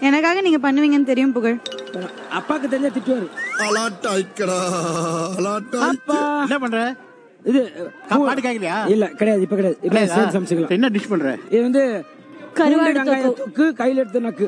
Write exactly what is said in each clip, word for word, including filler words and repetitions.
எனக்காக நீங்க பண்ணுவீங்கன்னு தெரியும் புகழ். அப்பாக்கு தெரிஞ்சா திட்டுவாரு. என்ன பண்ற? இது பாட்டு கேக்கலையா? இல்ல கிடையாது, இப்ப கிடையாது. இப்ப சேம் சமைச்சுக்கலாம். என்ன டிஷ் பண்ற? இது வந்து கருவாடு தொக்கு, கையில எடுத்து நக்கு.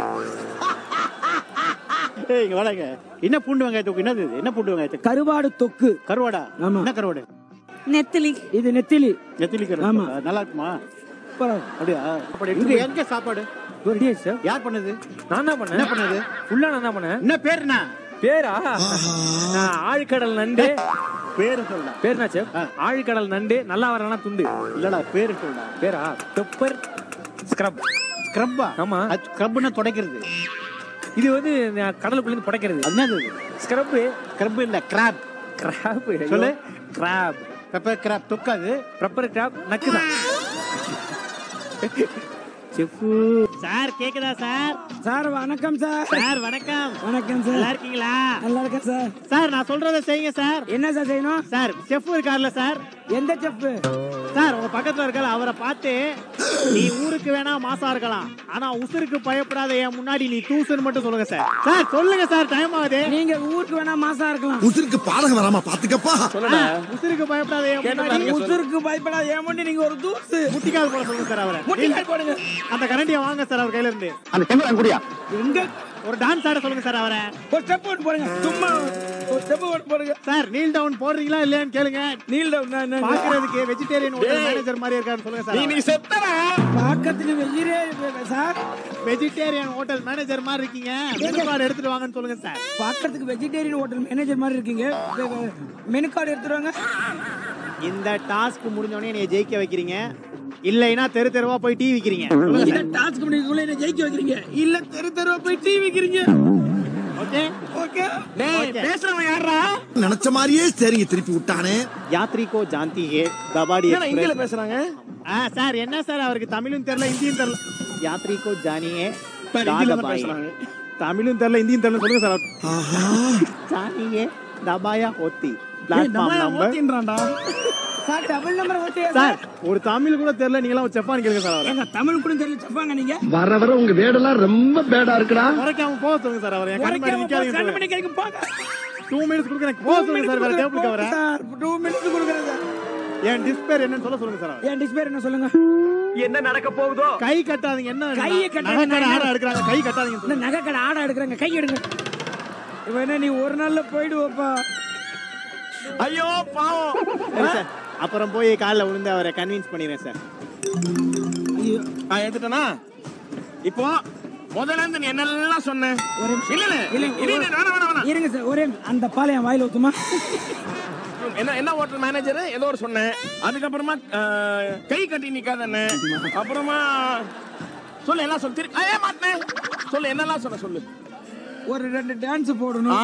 ஏய் இங்க வாடங்க. என்ன பூண்டு வெங்காய தொக்கு? என்னது இது? என்ன பூண்டு வெங்காய தொக்கு? கருவாடு தொக்கு. கருவாடா? ஆமா. என்ன கருவாடு? நெத்திலி. இது நெத்திலி. நெத்திலி கருவாடு. ஆமா. நல்லா இருக்குமா? பரவாயில்லை. அப்படியா? அப்படி இங்க எங்க சாப்பாடு? Ready sir. யார் பண்ணது? நான் தான் பண்ணேன். என்ன பண்ணது? ஃபுல்லா நான் தான் பண்ணேன். என்ன பேர் என்ன? பேரா? நான் ஆழ்கடல் நண்டு. பேரு சொல்லலாம். பேர்னா சார்? ஆழ்கடல் நண்டு நல்லா வரலனா துண்டு. இல்லடா பேரு சொல்லலாம். பேரா? Pepper scrub. ஸ்க்ரப்பா? ஆமா. ஸ்க்ரப்னா துடைக்கிறது. இது வந்து கடலுக்குள்ள இருந்து புடைக்கிறது. என்னது? ஸ்க்ரப். ஸ்க்ரப் இல்ல, கிராப். கிராப் சொல்லு. கிராப். பெப்பர் கிராப் தொக்காது. பெப்பர் கிராப் நக்குதான். செஃப்பு சார் கேக்குதா சார்? சார் வணக்கம் சார். சார் வணக்கம். வணக்கம் சார். நல்லா இருக்கீங்களா? நல்லா இருக்கேன் சார். சார் நான் சொல்றத செய்யுங்க சார். என்ன சார் செய்யணும்? சார் செஃப் இருக்கார்ல சார். எந்த செஃப்? சார் உங்க பக்கத்துல இருக்கல அவரை பார்த்து நீ ஊருக்கு வேணா மாசா இருக்கலாம், ஆனா உசுருக்கு பயப்படாத, என் முன்னாடி நீ தூசுன்னு மட்டும் சொல்லுங்க சார். சார் சொல்லுங்க சார், டைம் ஆகுது. நீங்க ஊருக்கு வேணா மாசா இருக்கலாம், உசுருக்கு பாதகம் வராம பாத்துக்கப்பா. உசுருக்கு பயப்படாத என் முன்னாடி. உசுருக்கு பயப்படாத என் முன்னாடி நீங்க ஒரு தூசு. முட்டிக்கால் போட சொல்லுங்க சார் அவரை. முட்டிக்கால் போடுங்க. அந்த கரண்டியை வாங்க சார் அவர் கையில இருந்து. அந்த செங்கல் குடியா? எங்க ஒரு டான்ஸ் ஆட சொல்லுங்க சார் அவரை. ஒரு ஸ்டெப் போட்டு போடுங்க. சும்மா ஒரு ஸ்டெப் போட்டு போடுங்க சார். நீல் டவுன் போடுறீங்களா இல்லையான்னு கேளுங்க. நீல் டவுன் பாக்குறதுக்கு வெஜிடேரியன் ஹோட்டல் மேனேஜர் மாதிரி இருக்காருன்னு சொல்லுங்க சார். நீ செத்தடா. பாக்கத்துக்கு வெஜிரே சார். வெஜிடேரியன் ஹோட்டல் மேனேஜர் மாதிரி இருக்கீங்க, மெனு கார்டு எடுத்துட்டு வாங்கன்னு சொல்லுங்க சார். பாக்கிறதுக்கு வெஜிடேரியன் ஹோட்டல் மேனேஜர் மாதிரி இருக்கீங்க, மெனு கார்டு எடுத்துட்டு வாங்க. இந்த டாஸ்க் முடிஞ்ச உடனே நீங்க ஜெயிக்க வைக்கிறீங்க, இல்லைன்னா தெரு தெருவா போய் டீ விக்கிறீங்க. இந்த டாஸ்க் முடிஞ்சதுக்குள்ள என்ன ஜெயிக்க வைக்கிறீங்க, இல்ல தெரு தெருவா போய் டீ விக்கிறீங்க. Okay okay. டேய் பேசுறவன் யாரா? நினைச்ச மாதிரியே சரிங்க திருப்பி விட்டானே. யாத்ரி கோ ஜான்தி ஹே தபாடி என்ன இங்கிலீஷ்ல பேசுறாங்க? ஆ சார் என்ன சார் அவருக்கு தமிழும் தெரியல இந்தியும் தெரியல. யாத்ரி கோ ஜானி ஹே இங்கிலீஷ்ல பேசுறாங்க. தமிழும் தெரியல இந்தியும் தெரியல சொல்லுங்க சார். ஆஹா. ஜானி ஹே தபாயா ஹோத்தி பிளாட்ஃபார்ம் நம்பர் ஓட்டின்றான்டா சார். டபுள் நம்பர் ஓட்டியா சார்? ஒரு தமிழ் கூட தெரியல, நீங்க எல்லாம் செப்பான்னு கேளுங்க சார். எங்க தமிழ் கூட தெரியல செப்பாங்க நீங்க. வர வர உங்க வேடெல்லாம் ரொம்ப பேடா இருக்குடா. குறைக்காம போக சொல்லுங்க சார் அவரை. என் கண்ணு நிக்காதீங்க கண்ணு பண்ணி கேக்க போங்க. டூ மினிட்ஸ் கொடுக்குறேன், போக சொல்லுங்க சார். வேற டேபிளுக்கு வர சார் டூ மினிட்ஸ் கொடுக்குறேன் சார். என் டிஸ்பேர் என்னன்னு சொல்ல சொல்லுங்க சார். என் டிஸ்பே என்ன சொல்லுங்க. என்ன நடக்க போகுதோ? கை கட்டாதீங்க. என்ன கையை கட்டாதீங்க. நகை ஆட எடுக்கறாங்க, கை கட்டாதீங்க இந்த நகை கடை ஆட எடுக்கறாங்க, கை எடுங்க. இவனே நீ ஒரு நாள்ல போய்டுவப்பா. ஐயோ பாவம். சார் அப்புறம் போய் காலைல விழுந்து அவரை கன்வின்ஸ் பண்ணிடுறேன் சார். நான் எடுத்துட்டேனா? இப்போ முதல்ல இருந்து நீ என்னெல்லாம் சொன்ன? இல்ல இல்ல இல்ல வேணாம் வேணாம் வேணாம் இருங்க சார். ஒரே அந்த பாலை என் வாயில ஊத்துமா. என்ன என்ன ஹோட்டல் மேனேஜர் ஏதோ ஒரு சொன்னேன். அதுக்கப்புறமா கை கட்டி நிக்காதன்னு, அப்புறமா சொல்லு எல்லாம் சொல்லு. திரு ஏ மாட்டேன் சொல்லு, என்னெல்லாம் சொன்ன சொல்லு. ஒரு ரெண்டு டான்ஸ் போடணும்.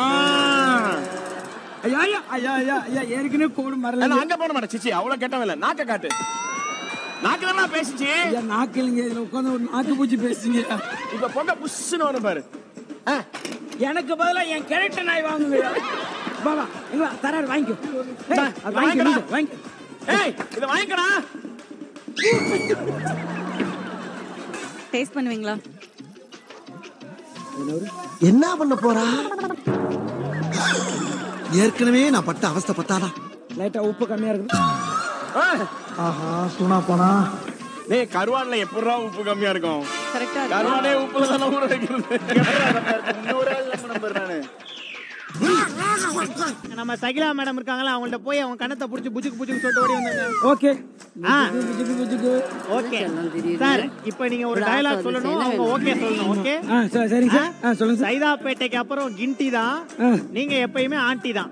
ஐயா ஐயா ஐயா ஐயா ஐயா ஏற்கனவே கோடு மறல. அங்க போட மாட்டேன் சிச்சி, அவ்வளவு கேட்டவன் இல்ல. நாக்க காட்டு. நாக்கு தானே பேசிச்சு. ஐயா நாக்கிலங்க இதுல உட்கார்ந்து ஒரு நாக்கு பூச்சி பேசுங்க. இப்ப பொங்க புஷ்னு வரும் பாரு. எனக்கு பதிலா என் கேரக்டர் நாய் வாங்குங்க. பாபா இங்க வா, தராரு வாங்கிக்கோ. ஏய் அது வாங்கிக்கடா. வாங்கிக்கோ வாங்கிக்கோ. ஏய் இத வாங்கிக்கடா. டேஸ்ட் பண்ணுவீங்களா? என்ன பண்ண போறா? ஏற்கனவே நான் பட்ட அவஸ்தை பத்தாதா? லைட்டா உப்பு கம்மியா இருக்கு. ஆஹா சூனா போனா. டேய் கருவாடுல எப்பறா உப்பு கம்மியா இருக்கும்? கரெக்ட்டா இருக்கு. கருவாடே உப்புல தான ஊற வைக்கிறது. இன்னொரு நம்பர் நானு. நம்ம சகிலா மேடம் இருக்காங்களா, அவங்கள்ட்ட போய் அவங்க கண்ணத்தை புடிச்சு புஜுக்கு புஜுக்கு சொல்லிட்டு ஓடி வந்தாங்க. ஓகே. ஆ புஜுக்கு புஜுக்கு. Okay sir. இப்போ நீங்க ஒரு டயலாக் சொல்லணும், அவங்க ஓகே சொல்லணும். ஓகே ஆ சரி சரிங்க சார். ஆ சொல்லுங்க சார். சைதாப்பேட்டைக்கு அப்புறம் கிண்டி தான், நீங்க எப்பயுமே ஆண்டி தான்.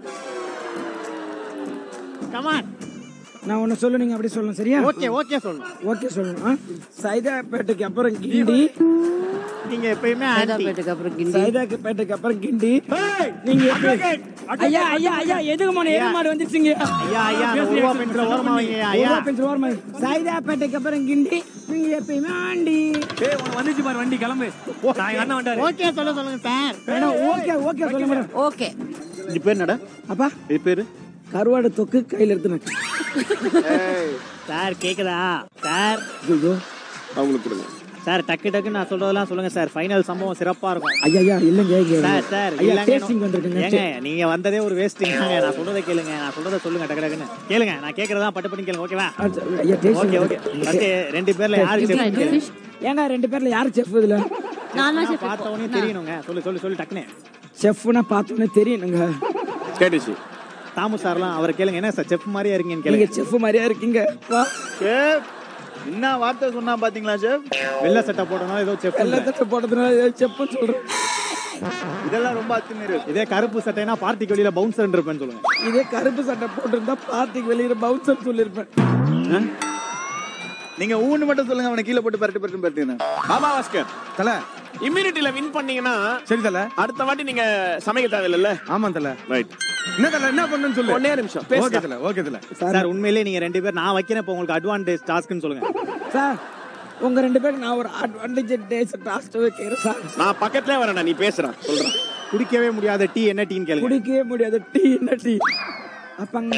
கமான். நான் ஒன்னு சொல்ல, நீங்க அப்படி சொல்லணும் சரியா? ஓகே ஓகே சொல்லணும். ஓகே சொல்லணும். சைதாப்பேட்டைக்கு அப்புறம் கிண்டி, நீங்க எப்பயுமே ஆண்டி. சைதாப்பேட்டைக்கு அப்புறம் கிண்டி. சைதாப்பேட்டைக்கு அப்புறம் கிண்டி. நீங்க ஐயா ஐயா ஐயா எதுக்கு மோனே எது மாடு வந்துச்சுங்க. ஐயா ஐயா ஓவா பென்சில் ஓரமா வைங்க. ஐயா ஓவா பென்சில் ஓரமா. சைதாப்பேட்டைக்கு அப்புறம் கிண்டி, நீங்க எப்பயுமே ஆண்டி. டேய் உனக்கு வந்துச்சு பாரு வண்டி, கிளம்பு. நான் அண்ணன் வந்தாரு. ஓகே சொல்ல சொல்லுங்க சார். மேடம் ஓகே ஓகே சொல்லுங்க மேடம். ஓகே. இது பேர் என்னடா? அப்பா இது பேரு கருவாடு தொக்கு கையில எடுத்து நக்கு. சார் கேக்குதா சார்? ஐயோ அவங்களுக்கு கொடுங்க. சார் டக்கு டக்கு நான் சொல்றதெல்லாம் சொல்லுங்க சார். ஃபைனல் சம்பவம் சிறப்பா இருக்கும். ஐயா ஐயா இல்லங்க சார் சார் ஐயா இல்லங்க டேஸ்டிங் வந்திருக்குங்க. ஏங்க நீங்க வந்ததே ஒரு வேஸ்டிங்க. நான் சொல்றதை கேளுங்க. நான் சொல்றதை சொல்லுங்க டக்கு டக்குன்னு கேளுங்க. நான் கேக்குறதா பட்டு பட்டு கேளுங்க. ஓகேவா? ஐயா டேஸ்டிங் ஓகே ஓகே. ஃபர்ஸ்ட் ரெண்டு பேர்ல யாரு செஃப்? ஏங்க ரெண்டு பேர்ல யாரு செஃப் இதுல? நான் தான் செஃப். பார்த்த உடனே தெரியணுங்க. சொல்லு சொல்லு சொல்லு டக்குனே. செஃப்னா பார்த்த உடனே தெரியணுங்க. கேட்டுச்சு. தாமு சார்லாம் அவரை கேளுங்க. என்ன சார் செஃப் மாதிரியா இருக்கீங்கன்னு நீங்க கேளுங்க. செஃப் மாதிரியா இருக்கீங்க. வா ஷெஃப் என்ன வார்த்தை சொன்னா பாத்தீங்களா ஷெஃப்? வெள்ளை சட்டை போட்டனால ஏதோ செஃப். எல்லாத்த போட்டதுனால செஃப்னு சொல்றேன். இதெல்லாம் ரொம்ப அத்துமீறல். இதே கருப்பு சட்டைனா பார்ட்டிக்கு வெளியில பவுன்சர் இருப்பேன்னு சொல்லுங்க. இதே கருப்பு சட்டை போட்டிருந்தா பார்ட்டிக்கு வெளியில பவுன்சர் சொல்லிருப்பேன். நீங்க ஊன்னு மட்டும் சொல்லுங்க, அவனை கீழே போட்டு பரட்டு பரட்டு பரட்டுங்க. பாபா பாஸ்கர் தல இம்யூனிட்டில வின் பண்ணீங்கன்னா சரி தல. அடுத்த வாட்டி நீங்க சமைக்க தேவையில்ல. ஆமா தல. ரைட். என்ன தல என்ன பண்ணணும்னு சொல்லு. ஒன்னே நிமிஷம் ஓகே பேசுங்க. தல ஓகே தல. சார் உண்மையிலேயே நீங்க ரெண்டு பேர் நான் வைக்கிறேன். இப்போ உங்களுக்கு அட்வான்டேஜ் டாஸ்க்னு சொல்லுங்க. சார் உங்க ரெண்டு பேருக்கு நான் ஒரு அட்வான்டேஜ் டேஸ் டாஸ்ட் வைக்கிறேன் சார். நான் பக்கத்துலயே வரேன்டா, நீ பேசுறா சொல்றேன். குடிக்கவே முடியாத டீ என்ன டீன்னு கேளுங்க. குடிக்கவே முடியாது டீ என்ன டீ? அப்பங்க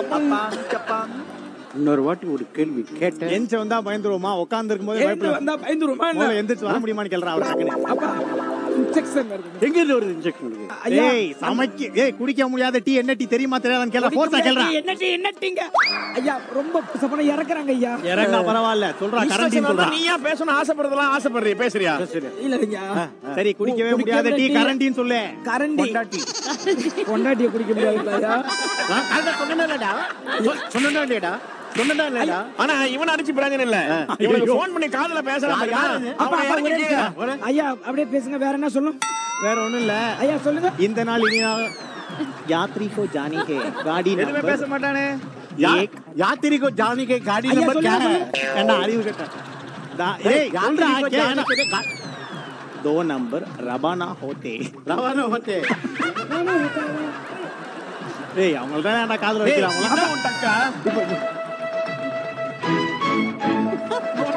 இன்னொரு வாட்டி ஒரு கேள்வி கேட்டேன். எஞ்ச வந்தா பயந்துருவோமா? உட்கார்ந்து இருக்கும்போது ஏந்து பயப்பட வந்தா பயந்துருமா? முதல்ல எந்திரிச்சு வர முடியுமான்னு கேளுறா அவர் டக்குனு. அப்பா இன்ஜெக்ஷன் வருது. எங்க இருந்து ஒரு இன்ஜெக்ஷன் இருக்கு? ஐயா ஏய் சமைக்க ஏய் குடிக்க முடியாத டீ என்ன டீ தெரியுமா தெரியாதான்னு கேளுறா. ஃபோர்ஸா கேளுறா. என்ன டீ என்ன டீங்க? ஐயா ரொம்ப சப்பன இறக்குறாங்க ஐயா. இறங்கா பரவாயில்ல சொல்றா. கரண்டி சொல்றா. நீயா பேசணும் ஆசைப்படுறதெல்லாம் ஆசைப்படுறிய பேசுறியா? இல்ல இல்லைங்க. சரி குடிக்கவே முடியாத டீ கரண்டின்னு சொல்லு. கரண்டி பொண்டாட்டி. பொண்டாட்டியை குடிக்க முடியாது ஐயா. அத சொன்னேன்டா. சொன்னேன்டா இல்லடா. சொன்னேன்டா இல்லடா. ஆனா இவன் அடிச்சு பிரயோஜனம் இல்ல. இவனுக்கு போன் பண்ணி காதுல பேசலாம். அப்பா, அப்பா, ஒரே நிமிஷம். ஐயா அப்படியே பேசுங்க. வேற என்ன சொல்லும்? வேற ஒண்ணும் இல்ல. ஐயா சொல்லுங்க. இந்த நாள் இனி நாள் यात्री को जाने के गाड़ी எதுமே नंबर பேச மாட்டானே. एक यात्री को जाने के गाड़ी ஐயா, नंबर क्या சொல்லுங்க, है? என்ன அறிவு கேட்ட दा ए यात्री को क्या जाने के गा- दो नंबर रवाना होते. रवाना होते. ஏய் அவங்க தான் நான் காதுல வைக்கிறாங்க. என்ன உன் டக்கா?